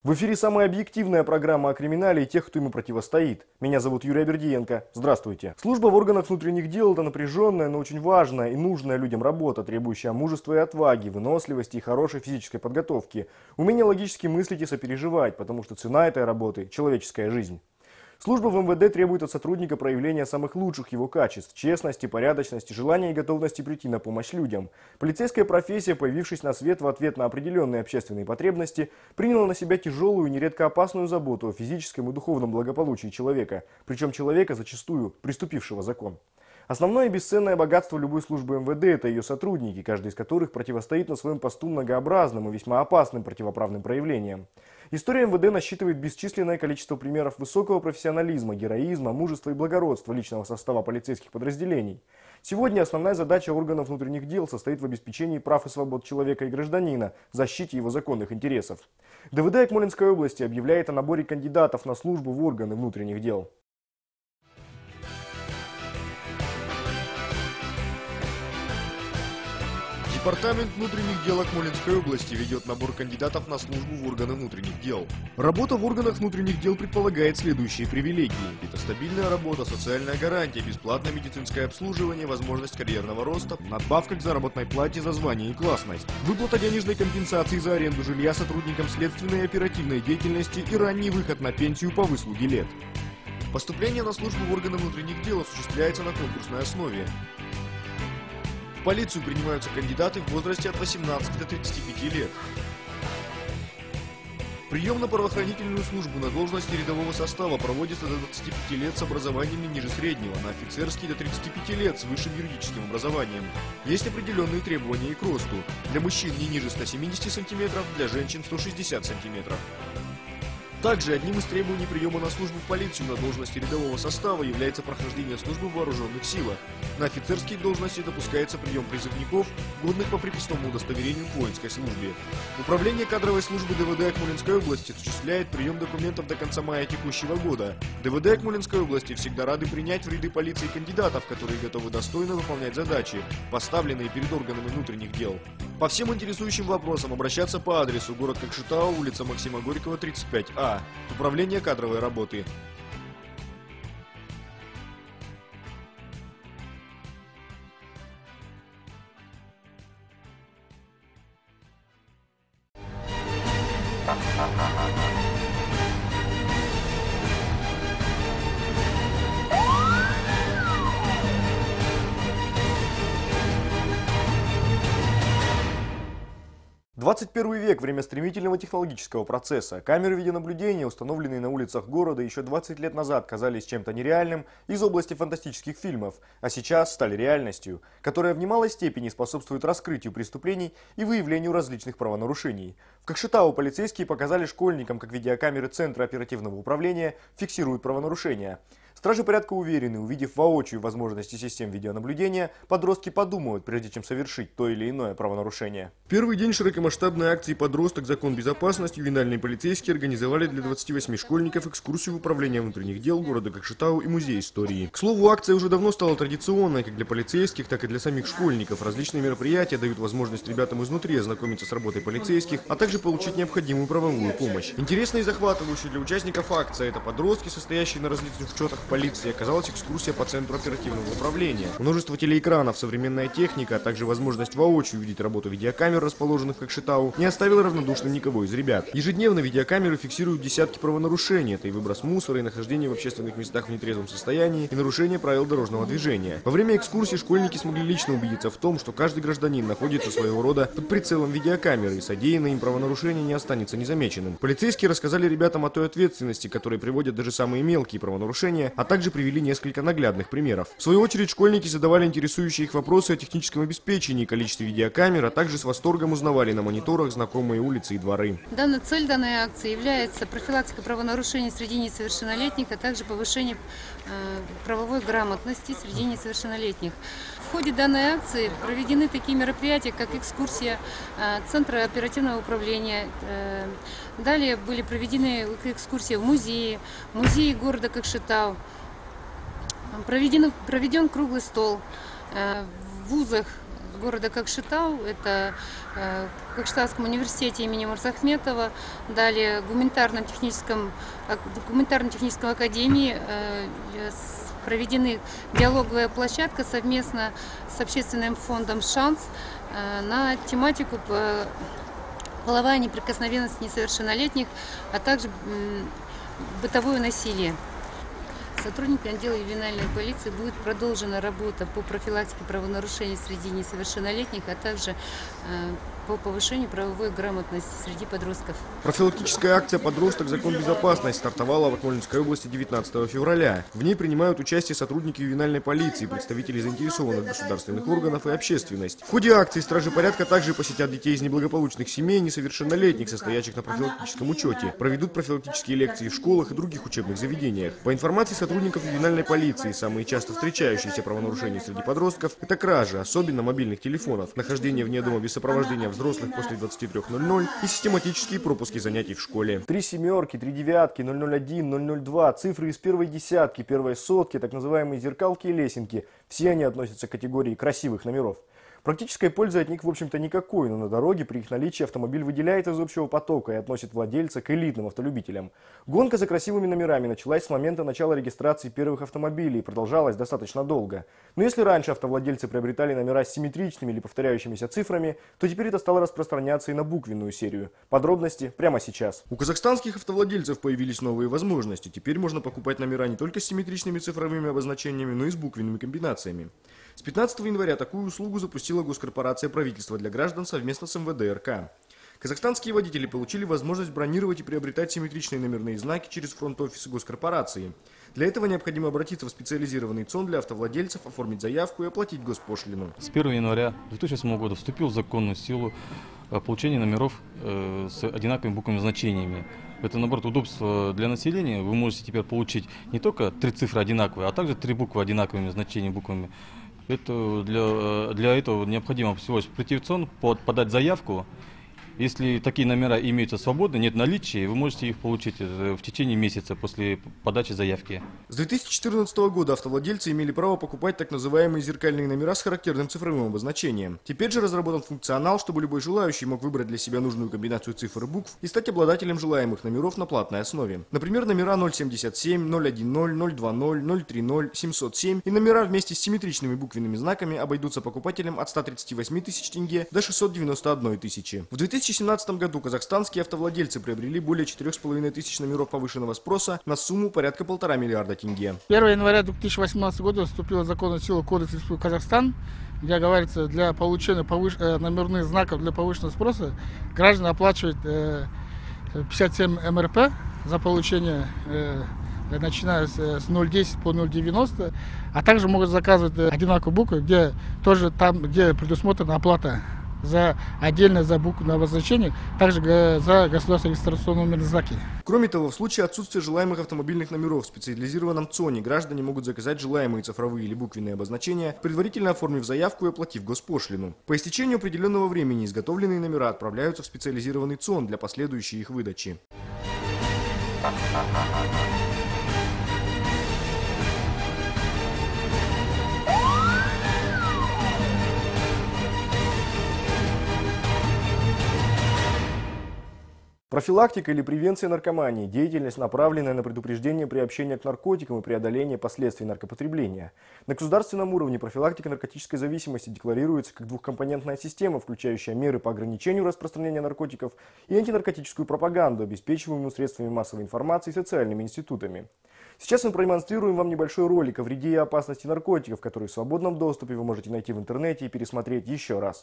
В эфире самая объективная программа о криминале и тех, кто ему противостоит. Меня зовут Юрий Абердиенко. Здравствуйте. Служба в органах внутренних дел – это напряженная, но очень важная и нужная людям работа, требующая мужества и отваги, выносливости и хорошей физической подготовки, умения логически мыслить и сопереживать, потому что цена этой работы – человеческая жизнь. Служба в МВД требует от сотрудника проявления самых лучших его качеств – честности, порядочности, желания и готовности прийти на помощь людям. Полицейская профессия, появившись на свет в ответ на определенные общественные потребности, приняла на себя тяжелую и нередко опасную заботу о физическом и духовном благополучии человека, причем человека, зачастую преступившего закон. Основное и бесценное богатство любой службы МВД – это ее сотрудники, каждый из которых противостоит на своем посту многообразным и весьма опасным противоправным проявлениям. История МВД насчитывает бесчисленное количество примеров высокого профессионализма, героизма, мужества и благородства личного состава полицейских подразделений. Сегодня основная задача органов внутренних дел состоит в обеспечении прав и свобод человека и гражданина, защите его законных интересов. ДВД Акмолинской области объявляет о наборе кандидатов на службу в органы внутренних дел. Департамент внутренних дел Акмолинской области ведет набор кандидатов на службу в органы внутренних дел. Работа в органах внутренних дел предполагает следующие привилегии. Это стабильная работа, социальная гарантия, бесплатное медицинское обслуживание, возможность карьерного роста, надбавка к заработной плате за звание и классность, выплата денежной компенсации за аренду жилья сотрудникам следственной и оперативной деятельности и ранний выход на пенсию по выслуге лет. Поступление на службу в органы внутренних дел осуществляется на конкурсной основе. В полицию принимаются кандидаты в возрасте от 18 до 35 лет. Прием на правоохранительную службу на должности рядового состава проводится до 25 лет с образованием не ниже среднего, на офицерский до 35 лет с высшим юридическим образованием. Есть определенные требования и к росту. Для мужчин не ниже 170 см, для женщин 160 см. Также одним из требований приема на службу в полицию на должности рядового состава является прохождение службы в вооруженных силах. На офицерские должности допускается прием призывников, годных по приписному удостоверению к воинской службе. Управление кадровой службы ДВД Акмолинской области осуществляет прием документов до конца мая текущего года. ДВД Акмолинской области всегда рады принять в ряды полиции кандидатов, которые готовы достойно выполнять задачи, поставленные перед органами внутренних дел. По всем интересующим вопросам обращаться по адресу: город Кокшетау, улица Максима Горького, 35А. Управление кадровой работы. «21 век – время стремительного технологического процесса. Камеры видеонаблюдения, установленные на улицах города, еще 20 лет назад казались чем-то нереальным из области фантастических фильмов, а сейчас стали реальностью, которая в немалой степени способствует раскрытию преступлений и выявлению различных правонарушений. В Кокшетау полицейские показали школьникам, как видеокамеры Центра оперативного управления фиксируют правонарушения. Стражи порядка уверены, увидев воочию возможности систем видеонаблюдения, подростки подумают, прежде чем совершить то или иное правонарушение. В первый день широкомасштабной акции «Подросток. Закон безопасности» ювенальные полицейские организовали для 28 школьников экскурсию в управление внутренних дел города Кокшетау и музей истории. К слову, акция уже давно стала традиционной как для полицейских, так и для самих школьников. Различные мероприятия дают возможность ребятам изнутри ознакомиться с работой полицейских, а также получить необходимую правовую помощь. Интересной и захватывающей для участников акции — это подростки, состоящие на различных учетах полиции, оказалась экскурсия по Центру оперативного управления. Множество телеэкранов, современная техника, а также возможность воочию увидеть работу видеокамер, расположенных в Кокшетау, не оставила равнодушным никого из ребят. Ежедневно видеокамеры фиксируют десятки правонарушений. Это и выброс мусора, и нахождение в общественных местах в нетрезвом состоянии, и нарушение правил дорожного движения. Во время экскурсии школьники смогли лично убедиться в том, что каждый гражданин находится своего рода под прицелом видеокамеры, и содеянное им правонарушение не останется незамеченным. Полицейские рассказали ребятам о той ответственности, которой приводят даже самые мелкие правонарушения, а также привели несколько наглядных примеров. В свою очередь, школьники задавали интересующие их вопросы о техническом обеспечении, количестве видеокамер, а также с восторгом узнавали на мониторах знакомые улицы и дворы. Цель данной акции является профилактика правонарушений среди несовершеннолетних, а также повышение правовой грамотности среди несовершеннолетних. В ходе данной акции проведены такие мероприятия, как экскурсия Центра оперативного управления. Далее были проведены экскурсии в музее города Кокшетау. Проведен круглый стол в вузах города Кокшетау. Это в Кокшетауском университете имени Мурзахметова. Далее в гуманитарно-техническом академии проведены диалоговая площадка совместно с общественным фондом «Шанс» на тематику половая неприкосновенность несовершеннолетних, а также бытовое насилие. Сотрудниками отдела ювенальной полиции будет продолжена работа по профилактике правонарушений среди несовершеннолетних, а также по повышению правовой грамотности среди подростков. Профилактическая акция «Подросток. Закон безопасности» стартовала в Акмолинской области 19 февраля. В ней принимают участие сотрудники ювенальной полиции, представители заинтересованных государственных органов и общественность. В ходе акции стражи порядка также посетят детей из неблагополучных семей, несовершеннолетних, состоящих на профилактическом учете, проведут профилактические лекции в школах и других учебных заведениях. По информации сотрудников ювенальной полиции, самые часто встречающиеся правонарушения среди подростков – это кражи, особенно мобильных телефонов, нахождение вне дома без сопровождения взрослых после 23:00 и систематические пропуски занятий в школе. 3 семерки, 3 девятки, 001, 002, цифры из первой десятки, первой сотки, так называемые зеркалки и лесенки – все они относятся к категории красивых номеров. Практической пользы от них, в общем-то, никакой, но на дороге при их наличии автомобиль выделяет из общего потока и относит владельца к элитным автолюбителям. Гонка за красивыми номерами началась с момента начала регистрации первых автомобилей и продолжалась достаточно долго. Но если раньше автовладельцы приобретали номера с симметричными или повторяющимися цифрами, то теперь это стало распространяться и на буквенную серию. Подробности прямо сейчас. У казахстанских автовладельцев появились новые возможности. Теперь можно покупать номера не только с симметричными цифровыми обозначениями, но и с буквенными комбинациями. С 15 января такую услугу запустила госкорпорация правительства для граждан совместно с МВД РК. Казахстанские водители получили возможность бронировать и приобретать симметричные номерные знаки через фронт-офисы госкорпорации. Для этого необходимо обратиться в специализированный ЦОН для автовладельцев, оформить заявку и оплатить госпошлину. С 1 января 2008 года вступил в законную силу получение номеров с одинаковыми буквами значениями. Это, наоборот, удобство для населения. Вы можете теперь получить не только 3 цифры одинаковые, а также 3 буквы одинаковыми значениями буквами. Это для этого необходимо всего лишь прийти в ЦОН, подать заявку. Если такие номера имеются свободно, нет наличия, вы можете их получить в течение месяца после подачи заявки. С 2014 года автовладельцы имели право покупать так называемые зеркальные номера с характерным цифровым обозначением. Теперь же разработан функционал, чтобы любой желающий мог выбрать для себя нужную комбинацию цифр и букв и стать обладателем желаемых номеров на платной основе. Например, номера 077, 010, 020, 030, 707 и номера вместе с симметричными буквенными знаками обойдутся покупателям от 138 тысяч тенге до 691 тысячи. В 2017 году казахстанские автовладельцы приобрели более 4,5 тысяч номеров повышенного спроса на сумму порядка 1,5 миллиарда тенге. 1 января 2018 года вступил в законную силу Кодекс Республики Казахстан, где говорится, для получения номерных знаков для повышенного спроса граждане оплачивают 57 МРП за получение, начиная с 0,10 по 0,90, а также могут заказывать одинаковые буквы, где тоже там, где предусмотрена оплата отдельно за буквенное обозначение, также за государственные регистрационные номерные знаки. Кроме того, в случае отсутствия желаемых автомобильных номеров в специализированном ЦОНе граждане могут заказать желаемые цифровые или буквенные обозначения, предварительно оформив заявку и оплатив госпошлину. По истечению определенного времени изготовленные номера отправляются в специализированный ЦОН для последующей их выдачи. Профилактика или превенция наркомании – деятельность, направленная на предупреждение приобщения к наркотикам и преодоление последствий наркопотребления. На государственном уровне профилактика наркотической зависимости декларируется как двухкомпонентная система, включающая меры по ограничению распространения наркотиков и антинаркотическую пропаганду, обеспечиваемую средствами массовой информации и социальными институтами. Сейчас мы продемонстрируем вам небольшой ролик о вреде и опасности наркотиков, который в свободном доступе вы можете найти в интернете и пересмотреть еще раз.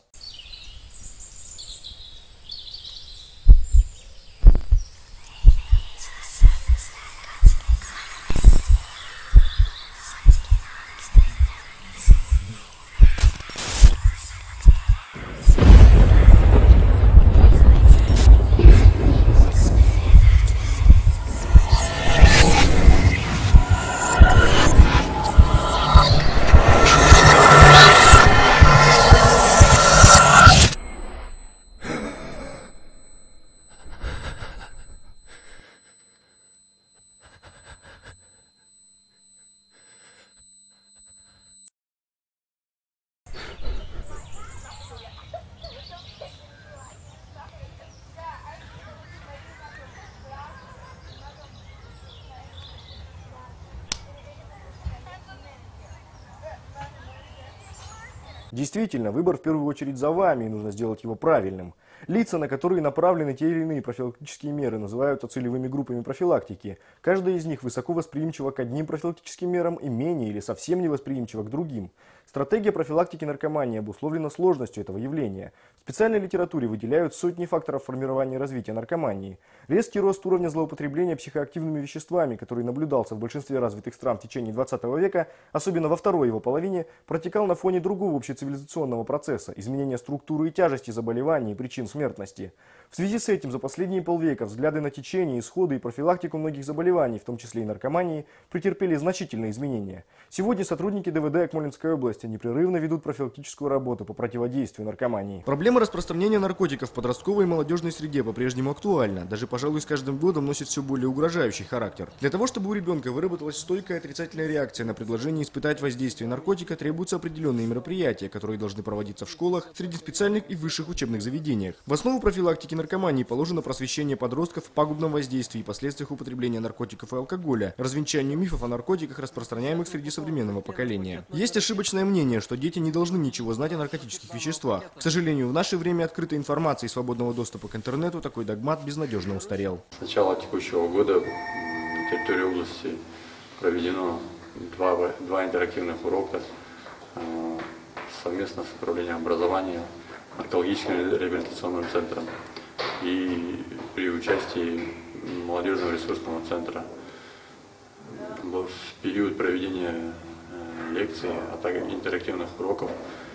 Действительно, выбор в первую очередь за вами, и нужно сделать его правильным. Лица, на которые направлены те или иные профилактические меры, называются целевыми группами профилактики. Каждая из них высоко восприимчива к одним профилактическим мерам и менее или совсем не восприимчива к другим. Стратегия профилактики наркомании обусловлена сложностью этого явления. В специальной литературе выделяют сотни факторов формирования и развития наркомании. Резкий рост уровня злоупотребления психоактивными веществами, который наблюдался в большинстве развитых стран в течение 20 века, особенно во второй его половине, протекал на фоне другого общецивилизационного процесса – изменения структуры и тяжести заболеваний и причин смертности. В связи с этим за последние полвека взгляды на течение, исходы и профилактику многих заболеваний, в том числе и наркомании, претерпели значительные изменения. Сегодня сотрудники ДВД Акмолинской области непрерывно ведут профилактическую работу по противодействию наркомании. Проблема распространения наркотиков в подростковой и молодежной среде по-прежнему актуальна. Даже, пожалуй, с каждым годом носит все более угрожающий характер. Для того, чтобы у ребенка выработалась стойкая отрицательная реакция на предложение испытать воздействие наркотика, требуются определенные мероприятия, которые должны проводиться в школах, среди специальных и высших учебных заведениях. В основу профилактики наркомании положено просвещение подростков в пагубном воздействии и последствиях употребления наркотиков и алкоголя, развенчанию мифов о наркотиках, распространяемых среди современного поколения. Есть ошибочное мнение, что дети не должны ничего знать о наркотических веществах. К сожалению, в наше время открытой информации и свободного доступа к интернету такой догмат безнадежно устарел. С начала текущего года на территории области проведено два интерактивных урока совместно с управлением образования наркологическим реабилитационным центром и при участии молодежного ресурсного центра. В период проведения лекций, а также интерактивных уроков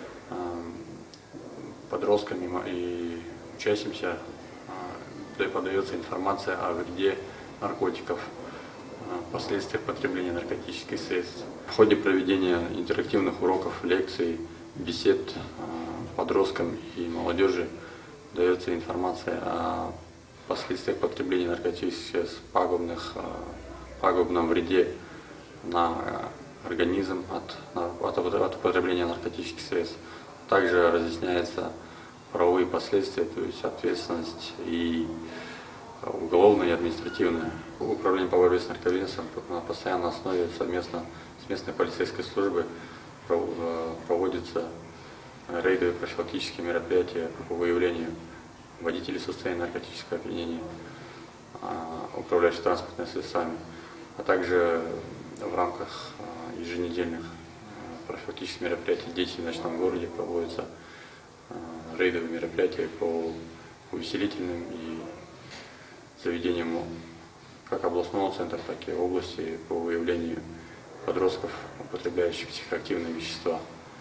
подростками и учащимся подается информация о вреде наркотиков, последствиях потребления наркотических средств. В ходе проведения интерактивных уроков, лекций, бесед подросткам и молодежи дается информация о последствиях потребления наркотических средств, пагубном вреде на организм от употребления наркотических средств. Также разъясняются правовые последствия, то есть ответственность и уголовная и административная. Управление по борьбе с нарковедением на постоянной основе совместно с местной полицейской службой проводятся рейдовые профилактические мероприятия по выявлению водителей в состоянии наркотического опьянения, управляющих транспортными средствами, а также в рамках еженедельных профилактических мероприятий «Дети в ночном городе» проводятся рейдовые мероприятия по увеселительным и заведениям как областного центра, так и области по выявлению подростков, употребляющих психоактивные вещества.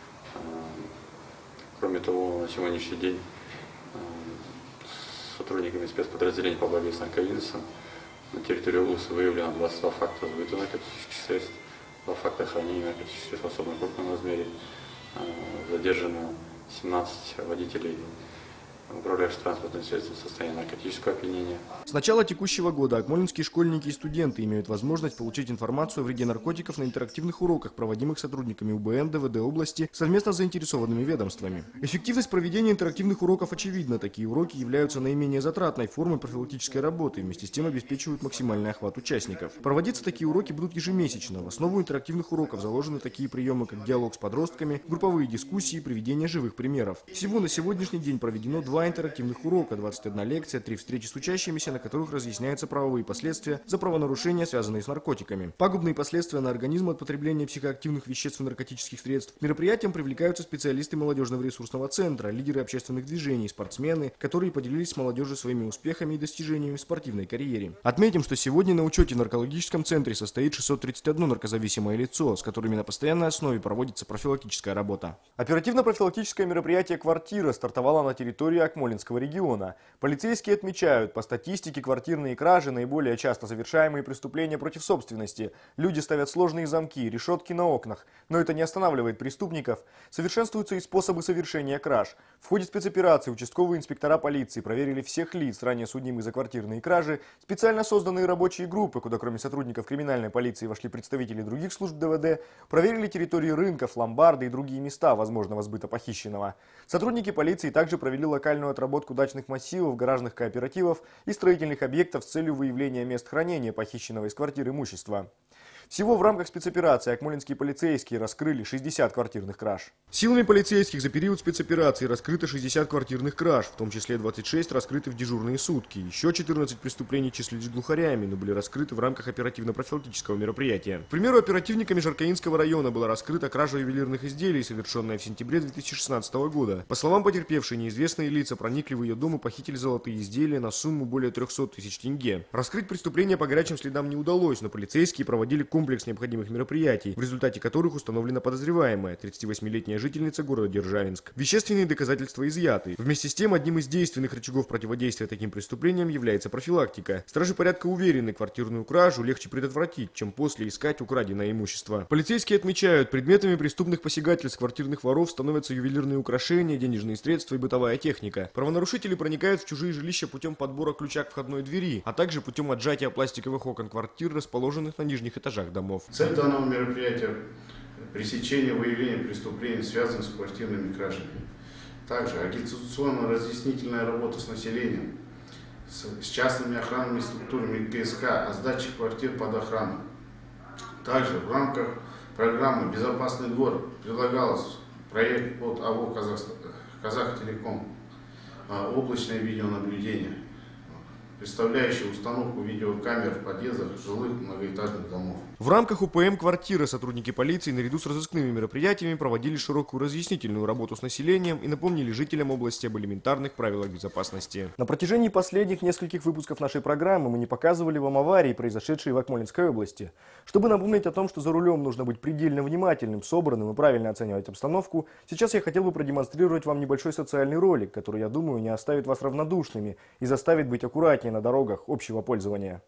Кроме того, на сегодняшний день сотрудниками спецподразделений по борьбе с нарковедением на территории области выявлено 22 факта сбыта наркотических средств, 2 факта хранения наркотических средств в особо крупном размере, задержано 17 водителей, управляющих транспортными средствами в состоянии наркотического опьянения. С начала текущего года акмолинские школьники и студенты имеют возможность получить информацию о вреде наркотиков на интерактивных уроках, проводимых сотрудниками УБН, ДВД области совместно с заинтересованными ведомствами. Эффективность проведения интерактивных уроков очевидна. Такие уроки являются наименее затратной формой профилактической работы и вместе с тем обеспечивают максимальный охват участников. Проводиться такие уроки будут ежемесячно. В основу интерактивных уроков заложены такие приемы, как диалог с подростками, групповые дискуссии и приведение живых примеров. Всего на сегодняшний день проведено 2 интерактивных урока, 21 лекция, 3 встречи с учащимися, на которых разъясняются правовые последствия за правонарушения, связанные с наркотиками. Пагубные последствия на организм от потребления психоактивных веществ и наркотических средств. К мероприятиям привлекаются специалисты молодежного ресурсного центра, лидеры общественных движений, спортсмены, которые поделились с молодежью своими успехами и достижениями в спортивной карьере. Отметим, что сегодня на учете в наркологическом центре состоит 631 наркозависимое лицо, с которыми на постоянной основе проводится профилактическая работа. Оперативно-профилактическое мероприятие «Квартира» стартовало на территории Акмолинского региона. Полицейские отмечают, по статистике квартирные кражи наиболее часто совершаемые преступления против собственности. Люди ставят сложные замки, решетки на окнах, но это не останавливает преступников. Совершенствуются и способы совершения краж. В ходе спецоперации участковые инспектора полиции проверили всех лиц, ранее судимых за квартирные кражи, специально созданные рабочие группы, куда кроме сотрудников криминальной полиции вошли представители других служб ДВД, проверили территории рынков, ломбарды и другие места возможного сбыта похищенного. Сотрудники полиции также провели локальную отработку дачных массивов, гаражных кооперативов и строительных объектов с целью выявления мест хранения похищенного из квартир имущества. Всего в рамках спецоперации акмолинские полицейские раскрыли 60 квартирных краж. Силами полицейских за период спецоперации раскрыто 60 квартирных краж, в том числе 26 раскрыты в дежурные сутки. Еще 14 преступлений числились глухарями, но были раскрыты в рамках оперативно-профилактического мероприятия. К примеру, оперативниками Жаркаинского района была раскрыта кража ювелирных изделий, совершенная в сентябре 2016 года. По словам потерпевшей, неизвестные лица проникли в ее дом и похитили золотые изделия на сумму более 300 тысяч тенге. Раскрыть преступление по горячим следам не удалось, но полицейские проводили комплекс необходимых мероприятий, в результате которых установлена подозреваемая, 38-летняя жительница города Державинск. Вещественные доказательства изъяты. Вместе с тем, одним из действенных рычагов противодействия таким преступлениям является профилактика. Стражи порядка уверены, квартирную кражу легче предотвратить, чем после искать украденное имущество. Полицейские отмечают, предметами преступных посягательств квартирных воров становятся ювелирные украшения, денежные средства и бытовая техника. Правонарушители проникают в чужие жилища путем подбора ключа к входной двери, а также путем отжатия пластиковых окон квартир, расположенных на нижних этажах домов. Цель данного мероприятия – пресечение выявления преступлений, связанных с квартирными кражами. Также агитационно-разъяснительная работа с населением, с частными охранными структурами ГСК о сдаче квартир под охрану. Также в рамках программы «Безопасный двор» предлагалось проект от АО «Казахтелеком» облачное видеонаблюдение, представляющий установку видеокамер в подъездах жилых многоэтажных домов. В рамках УПМ «Квартира» сотрудники полиции наряду с разыскными мероприятиями проводили широкую разъяснительную работу с населением и напомнили жителям области об элементарных правилах безопасности. На протяжении последних нескольких выпусков нашей программы мы не показывали вам аварии, произошедшие в Акмолинской области. Чтобы напомнить о том, что за рулем нужно быть предельно внимательным, собранным и правильно оценивать обстановку, сейчас я хотел бы продемонстрировать вам небольшой социальный ролик, который, я думаю, не оставит вас равнодушными и заставит быть аккуратнее на дорогах общего пользования.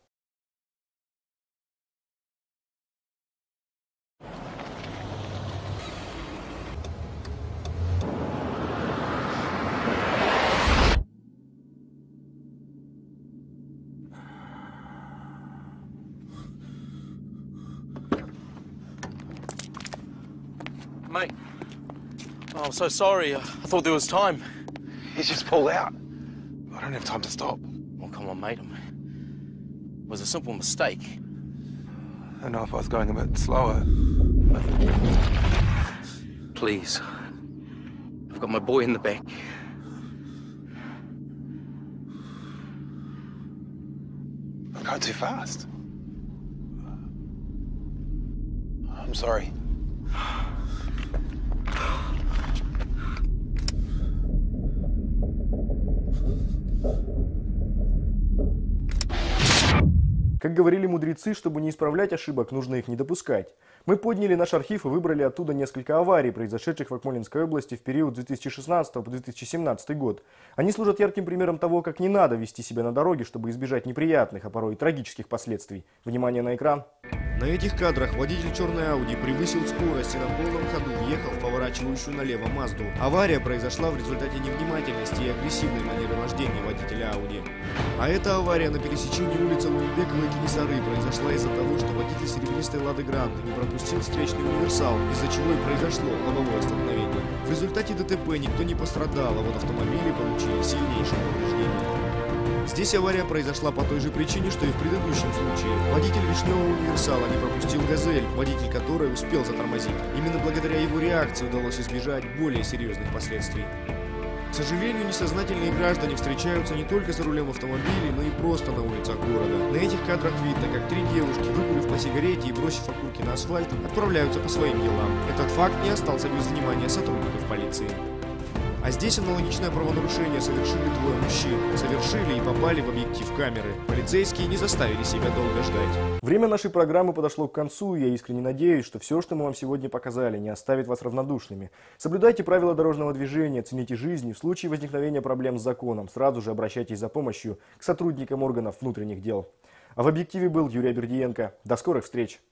Mate, oh, I'm so sorry. I thought there was time. He's just pulled out. I don't have time to stop. Well, come on, mate. It was a simple mistake. I don't know if I was going a bit slower. Please. I've got my boy in the back. I'm going too fast. I'm sorry. Как говорили мудрецы, чтобы не исправлять ошибок, нужно их не допускать. Мы подняли наш архив и выбрали оттуда несколько аварий, произошедших в Акмолинской области в период с 2016 по 2017 год. Они служат ярким примером того, как не надо вести себя на дороге, чтобы избежать неприятных, а порой и трагических последствий. Внимание на экран. На этих кадрах водитель черной Ауди превысил скорость и на полном ходу въехал в поворачивающую налево Мазду. Авария произошла в результате невнимательности и агрессивной манеры вождения водителя Ауди. А эта авария на пересечении улицы Улугбекова и Кенесары произошла из-за того, что водитель серебристой Лады Гранта не пропустил встречный универсал, из-за чего и произошло лобовое столкновение. В результате ДТП никто не пострадал, а вот автомобили получили сильнейшие повреждения. Здесь авария произошла по той же причине, что и в предыдущем случае. Водитель вишневого универсала не пропустил «Газель», водитель которой успел затормозить. Именно благодаря его реакции удалось избежать более серьезных последствий. К сожалению, несознательные граждане встречаются не только за рулем автомобиля, но и просто на улицах города. На этих кадрах видно, как три девушки, выкурив по сигарете и бросив окурки на асфальт, отправляются по своим делам. Этот факт не остался без внимания сотрудников полиции. А здесь аналогичное правонарушение совершили двое мужчин. Совершили и попали в объектив камеры. Полицейские не заставили себя долго ждать. Время нашей программы подошло к концу, и я искренне надеюсь, что все, что мы вам сегодня показали, не оставит вас равнодушными. Соблюдайте правила дорожного движения, цените жизнь, в случае возникновения проблем с законом сразу же обращайтесь за помощью к сотрудникам органов внутренних дел. А в объективе был Юрий Абердиенко. До скорых встреч!